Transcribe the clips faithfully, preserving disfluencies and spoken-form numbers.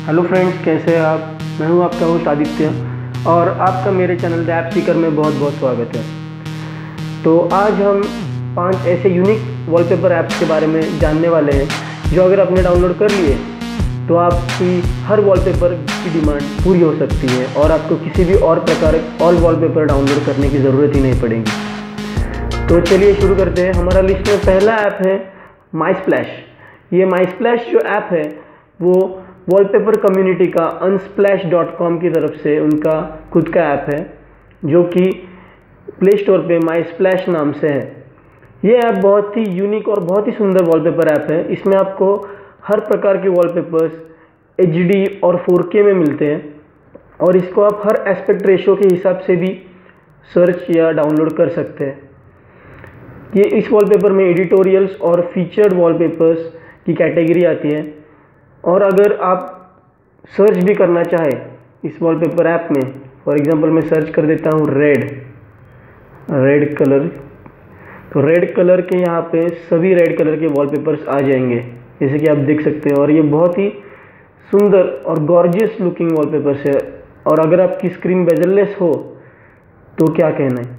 Hello friends, कैसे हैं आप। मैं हूं आपका होस्ट आदित्य और आपका मेरे चैनल द ऐप सीकर में बहुत बहुत स्वागत है। तो आज हम पांच ऐसे यूनिक वॉलपेपर ऐप्स के बारे में जानने वाले हैं जो अगर आपने डाउनलोड कर लिए तो आपकी हर वॉलपेपर की डिमांड पूरी हो सकती है और आपको किसी भी और प्रकार और वॉलपेपर डाउनलोड करने की ज़रूरत ही नहीं पड़ेगी। तो चलिए शुरू करते हैं। हमारा लिस्ट में पहला ऐप है माई स्प्लैश। ये माई स्प्लैश जो ऐप है वो वॉलपेपर कम्युनिटी का अनस्प्लैश डॉट कॉम की तरफ से उनका खुद का ऐप है जो कि प्ले स्टोर पे माई स्प्लैश नाम से है। ये ऐप बहुत ही यूनिक और बहुत ही सुंदर वॉलपेपर ऐप है। इसमें आपको हर प्रकार के वॉलपेपर्स एच डी और फोर के में मिलते हैं और इसको आप हर एस्पेक्ट रेशो के हिसाब से भी सर्च या डाउनलोड कर सकते हैं। ये इस वॉलपेपर में एडिटोरियल्स और फीचर्ड वॉलपेपर्स की कैटेगरी आती है और अगर आप सर्च भी करना चाहें इस वॉलपेपर ऐप में, फॉर एग्जांपल मैं सर्च कर देता हूँ रेड रेड कलर, तो रेड कलर के यहाँ पे सभी रेड कलर के वॉलपेपर्स आ जाएंगे जैसे कि आप देख सकते हैं। और ये बहुत ही सुंदर और गॉर्जियस लुकिंग वॉलपेपर्स है और अगर आपकी स्क्रीन बेजललेस हो तो क्या कहना है।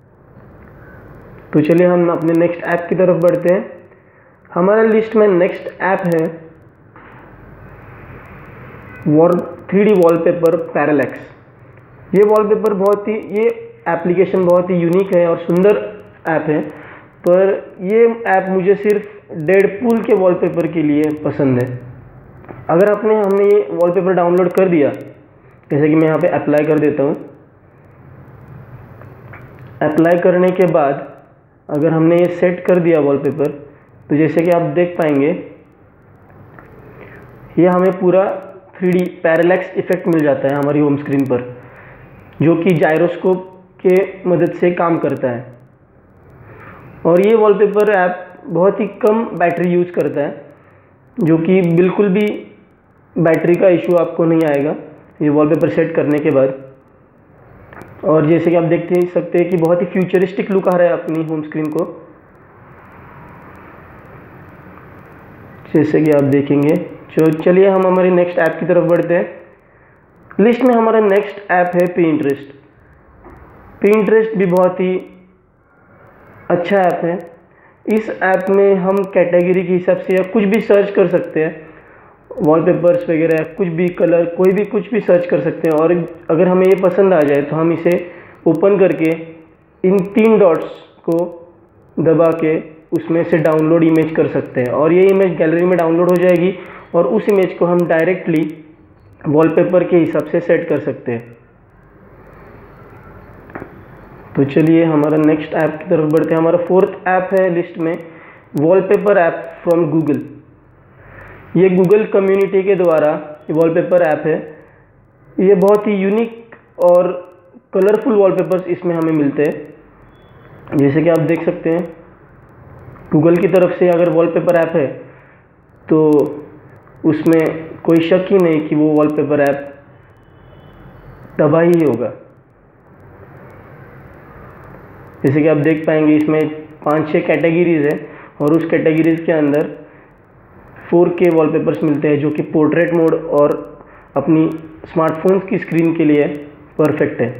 तो चलिए हम अपने नेक्स्ट ऐप की तरफ बढ़ते हैं। हमारे लिस्ट में नेक्स्ट ऐप है थ्री डी वॉलपेपर पैरालैक्स। ये वॉलपेपर बहुत ही ये एप्लीकेशन बहुत ही यूनिक है और सुंदर ऐप है, पर ये ऐप मुझे सिर्फ डेडपूल के वॉलपेपर के लिए पसंद है। अगर आपने हमने ये वॉलपेपर डाउनलोड कर दिया, जैसे कि मैं यहाँ पे अप्लाई कर देता हूँ। अप्लाई करने के बाद अगर हमने ये सेट कर दिया वॉलपेपर, तो जैसे कि आप देख पाएंगे ये हमें पूरा थ्री डी पैरालैक्स इफेक्ट मिल जाता है हमारी होम स्क्रीन पर, जो कि जायरोस्कोप के मदद से काम करता है। और ये वॉलपेपर ऐप बहुत ही कम बैटरी यूज़ करता है, जो कि बिल्कुल भी बैटरी का इशू आपको नहीं आएगा ये वॉलपेपर सेट करने के बाद। और जैसे कि आप देखते ही सकते हैं कि बहुत ही फ्यूचरिस्टिक लुक आ रहा है अपनी होम स्क्रीन को, जैसे कि आप देखेंगे। तो चलिए हम हमारे नेक्स्ट ऐप की तरफ बढ़ते हैं। लिस्ट में हमारा नेक्स्ट ऐप है पिंटरेस्ट। पिंटरेस्ट भी बहुत ही अच्छा ऐप है। इस ऐप में हम कैटेगरी के हिसाब से या कुछ भी सर्च कर सकते हैं, वॉलपेपर्स वगैरह कुछ भी, कलर कोई भी कुछ भी सर्च कर सकते हैं। और अगर हमें ये पसंद आ जाए तो हम इसे ओपन करके इन तीन डॉट्स को दबा के उसमें से डाउनलोड इमेज कर सकते हैं और ये इमेज गैलरी में डाउनलोड हो जाएगी और उस इमेज को हम डायरेक्टली वॉलपेपर के हिसाब से सेट कर सकते हैं। तो चलिए हमारा नेक्स्ट ऐप की तरफ बढ़ते हैं। हमारा फोर्थ ऐप है लिस्ट में वॉलपेपर ऐप फ्रॉम गूगल। ये गूगल कम्युनिटी के द्वारा वॉलपेपर ऐप है। ये बहुत ही यूनिक और कलरफुल वॉलपेपर्स इसमें हमें मिलते हैं, जैसे कि आप देख सकते हैं। गूगल की तरफ से अगर वॉलपेपर ऐप है तो उसमें कोई शक ही नहीं कि वो वॉलपेपर ऐप तबाही ही होगा। जैसे कि आप देख पाएंगे इसमें पांच छह कैटेगरीज है और उस कैटेगरीज के अंदर फोर के वॉलपेपर्स मिलते हैं जो कि पोर्ट्रेट मोड और अपनी स्मार्टफोन्स की स्क्रीन के लिए परफेक्ट है।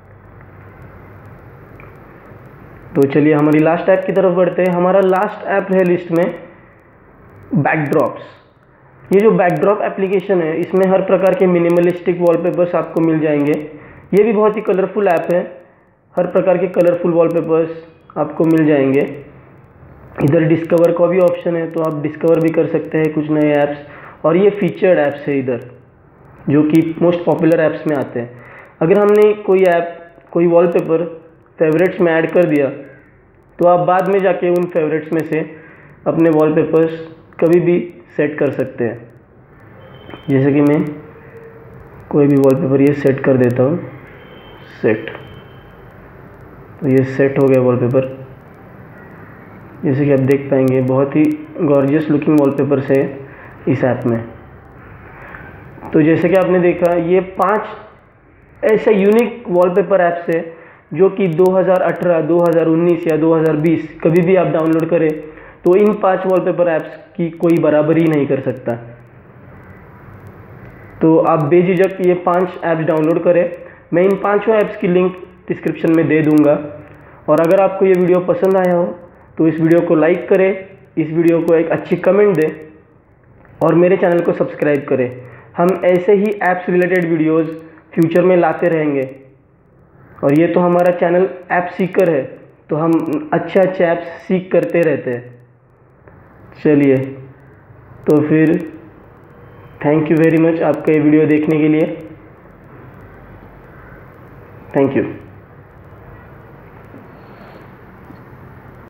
तो चलिए हमारी लास्ट ऐप की तरफ बढ़ते हैं। हमारा लास्ट ऐप है लिस्ट में बैकड्रॉप्स। ये जो बैकड्रॉप एप्लीकेशन है इसमें हर प्रकार के मिनिमलिस्टिक वॉलपेपर्स आपको मिल जाएंगे। ये भी बहुत ही कलरफुल ऐप है, हर प्रकार के कलरफुल वॉलपेपर्स आपको मिल जाएंगे। इधर डिस्कवर का भी ऑप्शन है तो आप डिस्कवर भी कर सकते हैं कुछ नए ऐप्स, और ये फीचर्ड ऐप्स है इधर जो कि मोस्ट पॉपुलर ऐप्स में आते हैं। अगर हमने कोई ऐप कोई वॉलपेपर फेवरेट्स में ऐड कर दिया तो आप बाद में जाके उन फेवरेट्स में से अपने वॉलपेपर्स कभी भी सेट कर सकते हैं। जैसे कि मैं कोई भी वॉलपेपर ये सेट कर देता हूँ, सेट, तो ये सेट हो गया वॉलपेपर। जैसे कि आप देख पाएंगे बहुत ही गॉर्जियस लुकिंग वॉलपेपर्स है इस ऐप में। तो जैसे कि आपने देखा ये पांच ऐसे यूनिक वॉलपेपर ऐप्स है जो कि दो हज़ार अठारह, दो हज़ार उन्नीस या दो हज़ार बीस कभी भी आप डाउनलोड करें तो इन पांच वॉलपेपर ऐप्स की कोई बराबरी नहीं कर सकता। तो आप बेझिझक ये पांच ऐप्स डाउनलोड करें। मैं इन पांचों ऐप्स की लिंक डिस्क्रिप्शन में दे दूंगा। और अगर आपको ये वीडियो पसंद आया हो तो इस वीडियो को लाइक करें, इस वीडियो को एक अच्छी कमेंट दें और मेरे चैनल को सब्सक्राइब करें। हम ऐसे ही ऐप्स रिलेटेड वीडियोस फ्यूचर में लाते रहेंगे। और ये तो हमारा चैनल ऐप सीकर है, तो हम अच्छे अच्छे ऐप्स सीख करते रहते हैं। चलिए, तो फिर थैंक यू वेरी मच आपका ये वीडियो देखने के लिए। Thank you.